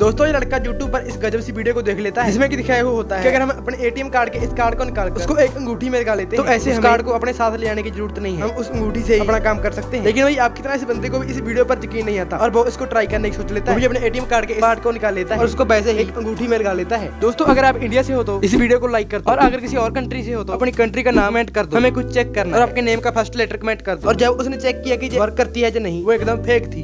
दोस्तों ये लड़का यूट्यूब पर इस गजब सी वीडियो को देख लेता है जिसमें कि दिखाया हुआ होता है कि अगर हम अपने एटीएम कार्ड के इस कार्ड को निकाल उसको एक अंगूठी में लगा लेते हैं तो ऐसे कार्ड को अपने साथ ले आने की जरूरत नहीं है, हम उस अंगूठी से अपना काम कर सकते हैं। लेकिन भाई आपकी तरह इस बंदे को भी इस वीडियो पर यकीन नहीं आता और वो इसको ट्राई करने की सोच लेता है। अपने एटीएम कार्ड के कार्ड को निकाल लेता है और उसको वैसे ही एक अंगूठी में लगा लेता है। दोस्तों अगर आप इंडिया से हो तो इस वीडियो को लाइक कर दो और अगर किसी और कंट्री से हो तो अपनी कंट्री का नाम कमेंट कर दो, हमें कुछ चेक करना और आपके नेम का फर्स्ट लेटर कमेंट कर दो। और जब उसने चेक किया कि वर्क करती है या नहीं, वो एकदम फेक थी।